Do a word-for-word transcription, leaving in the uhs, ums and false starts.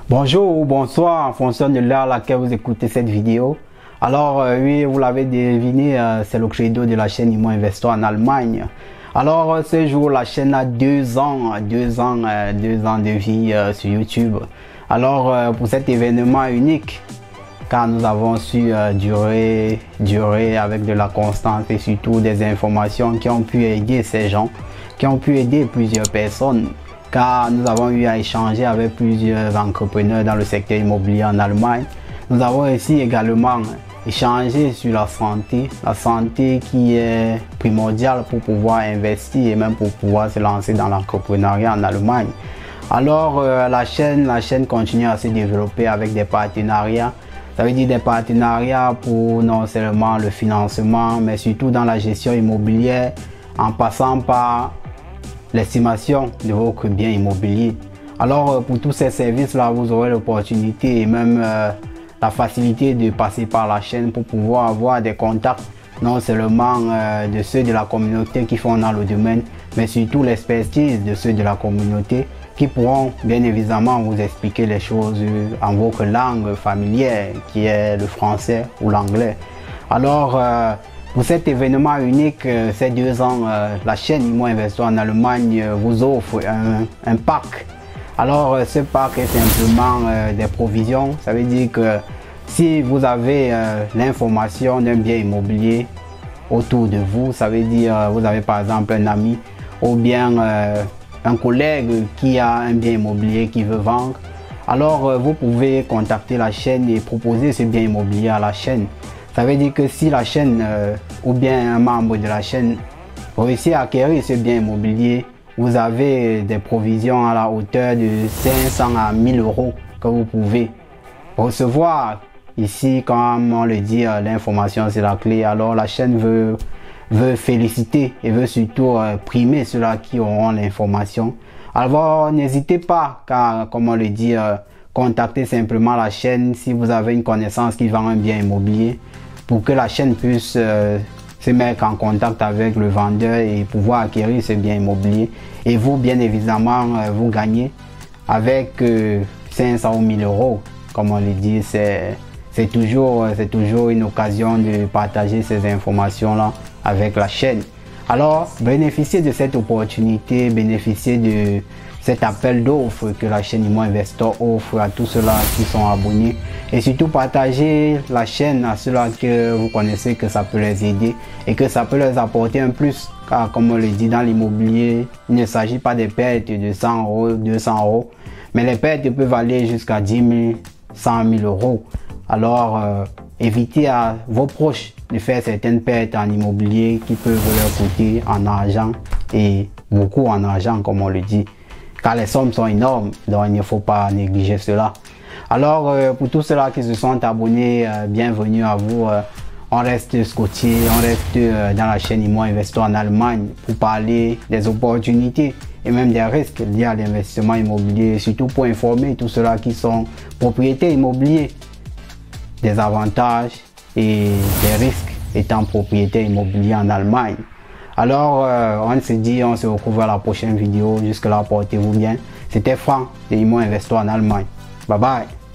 Bonjour ou bonsoir en fonction de l'heure à laquelle vous écoutez cette vidéo. Alors euh, oui, vous l'avez deviné, euh, c'est le credo de la chaîne Imo Investor en Allemagne. Alors euh, ce jour, la chaîne a deux ans, deux ans, euh, deux ans de vie euh, sur YouTube. Alors euh, pour cet événement unique, car nous avons su euh, durer, durer avec de la constance et surtout des informations qui ont pu aider ces gens, qui ont pu aider plusieurs personnes. Car nous avons eu à échanger avec plusieurs entrepreneurs dans le secteur immobilier en Allemagne. Nous avons aussi également échangé sur la santé, la santé qui est primordiale pour pouvoir investir et même pour pouvoir se lancer dans l'entrepreneuriat en Allemagne. Alors euh, la chaîne, la chaîne continue à se développer avec des partenariats. Ça veut dire des partenariats pour non seulement le financement, mais surtout dans la gestion immobilière, en passant par l'estimation de votre bien immobilier. Alors pour tous ces services là, vous aurez l'opportunité et même euh, la facilité de passer par la chaîne pour pouvoir avoir des contacts non seulement euh, de ceux de la communauté qui font dans le domaine, mais surtout l'expertise de ceux de la communauté qui pourront bien évidemment vous expliquer les choses en votre langue familière qui est le français ou l'anglais. Alors euh, pour cet événement unique, euh, ces deux ans, euh, la chaîne Imo Investor en Allemagne euh, vous offre un, un pack. Alors euh, ce pack est simplement euh, des provisions. Ça veut dire que si vous avez euh, l'information d'un bien immobilier autour de vous, ça veut dire euh, vous avez par exemple un ami ou bien euh, un collègue qui a un bien immobilier qui veut vendre. Alors euh, vous pouvez contacter la chaîne et proposer ce bien immobilier à la chaîne. Ça veut dire que si la chaîne euh, ou bien un membre de la chaîne réussit à acquérir ce bien immobilier, vous avez des provisions à la hauteur de cinq cents à mille euros que vous pouvez recevoir. Ici, comme on le dit, euh, l'information c'est la clé. Alors la chaîne veut, veut féliciter et veut surtout euh, primer ceux-là qui auront l'information. Alors n'hésitez pas, car comme on le dit, euh, contactez simplement la chaîne si vous avez une connaissance qui vend un bien immobilier, pour que la chaîne puisse euh, se mettre en contact avec le vendeur et pouvoir acquérir ce bien immobilier. Et vous, bien évidemment, euh, vous gagnez avec euh, cinq cents ou mille euros. Comme on le dit, c'est toujours, c'est toujours une occasion de partager ces informations-là avec la chaîne. Alors, bénéficiez de cette opportunité, bénéficiez de cet appel d'offres que la chaîne Imo Investor offre à tous ceux-là qui sont abonnés. Et surtout partagez la chaîne à ceux-là que vous connaissez que ça peut les aider et que ça peut leur apporter un plus. Car comme on le dit dans l'immobilier, il ne s'agit pas de pertes de cent euros, deux cents euros, mais les pertes peuvent aller jusqu'à dix mille, cent mille euros. Alors euh, évitez à vos proches de faire certaines pertes en immobilier qui peuvent leur coûter en argent et beaucoup en argent comme on le dit. Car les sommes sont énormes, donc il ne faut pas négliger cela. Alors euh, pour tous ceux-là qui se sont abonnés, euh, bienvenue à vous. Euh, on reste scotché, on reste euh, dans la chaîne Imo Investor en Allemagne pour parler des opportunités et même des risques liés à l'investissement immobilier, surtout pour informer tous ceux-là qui sont propriétaires immobiliers des avantages et des risques étant propriétaire immobilier en Allemagne. Alors, euh, on se dit, on se retrouve à la prochaine vidéo. Jusque là, portez-vous bien. C'était Franck de Imo Investor en Allemagne. Bye bye.